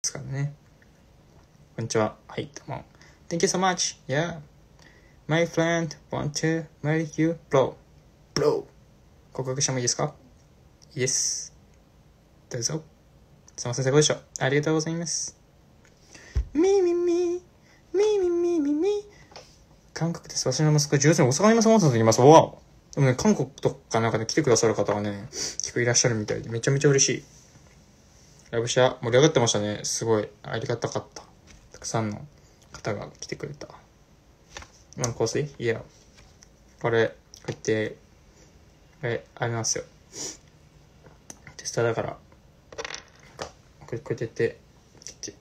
ですからね。こんにちは。はい、どうも。Thank you so much. Yeah. My friend want to marry you, bro. Bro. 告白してもいいですか？いいです。どうぞ。すいません、ご視聴ありがとうございます。みみみ、みみみみみ。韓国です。私の息子、13歳、大阪にいます。と言います。わお。でもね、韓国とかなんかね、来てくださる方がね、結構いらっしゃるみたいで、めちゃめちゃ嬉しい。ラブシャ盛り上がってましたね。すごい。ありがたかった。たくさんの方が来てくれた。今の香水？いや。これ、こうやって、ありますよ。テスターだから、なんか、こうやってやって、ピッ、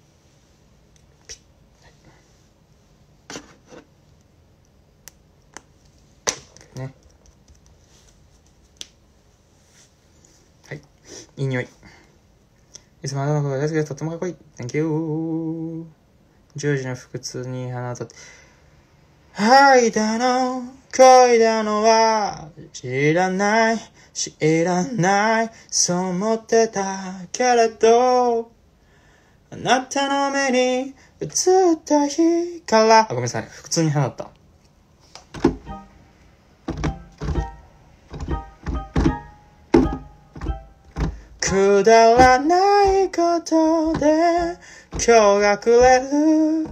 ね。はい。いい匂い。いつもあなたのことが大好きです。とってもかっこいい。Thank you. ジョージの腹痛に花とって、愛だの、恋だのは、知らない、そう思ってたけれど、あなたの目に映った日から、ごめんなさい、腹痛に花った。くだらないことで今日がくれる。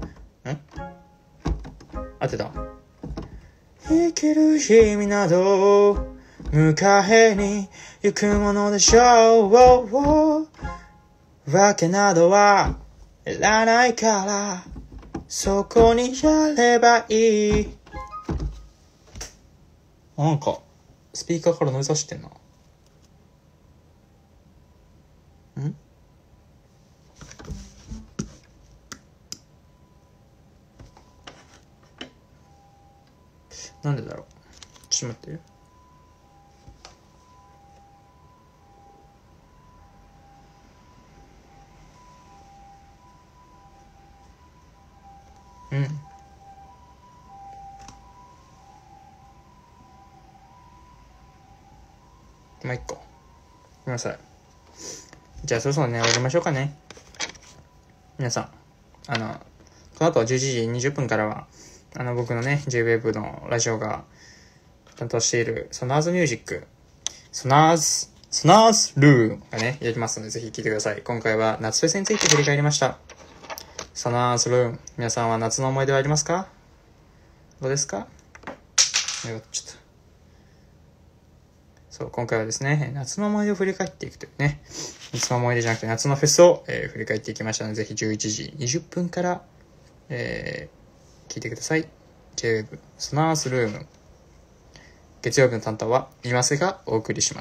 合ってた？生きる日々など迎えに行くものでしょう。わけなどはいらないからそこにやればいい。なんかスピーカーからノイズ出してんな。なんでだろう。ちょっと待って。まあ、一個。ごめんなさい。じゃあ、そろそろね、終わりましょうかね。皆さん、この後11時20分からは、僕のね、J-Wave のラジオが担当している、ソナーズミュージック、ソナーズルームがね、やりますので、ぜひ聞いてください。今回は夏フェスについて振り返りました。ソナーズルーム、皆さんは夏の思い出はありますか？どうですか？そう、今回はですね、夏の思い出を振り返っていくというね、夏の思い出じゃなくて夏のフェスを、振り返っていきましたので、ぜひ11時20分から、聞いてください。J-Wave ソナーズルーム。月曜日の担当は今瀬がお送りします。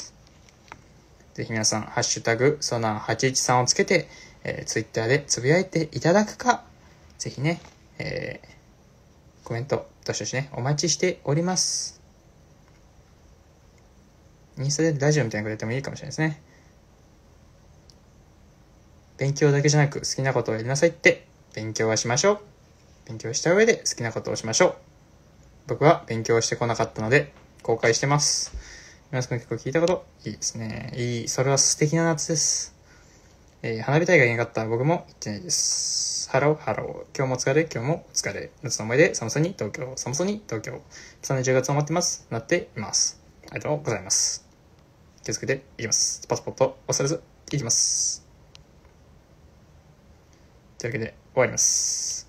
ぜひ皆さん、ハッシュタグソナー813をつけて、ツイッターでつぶやいていただくか、ぜひね、コメント、どしどしね、お待ちしております。インスタでラジオみたいなことやってもいいかもしれないですね。勉強だけじゃなく好きなことをやりなさいって、勉強はしましょう。勉強した上で好きなことをしましょう。僕は勉強してこなかったので後悔してます。皆さん結構聞いたこといいですね。それは素敵な夏です。花火大会がいなかったら僕も行ってないです。ハロー。今日もお疲れ、今日もお疲れ。夏の思い出、寒さに東京。その10月を待ってます。なっています。ありがとうございます。気をつけていきます。パスポート忘れずいきます。というわけで終わります。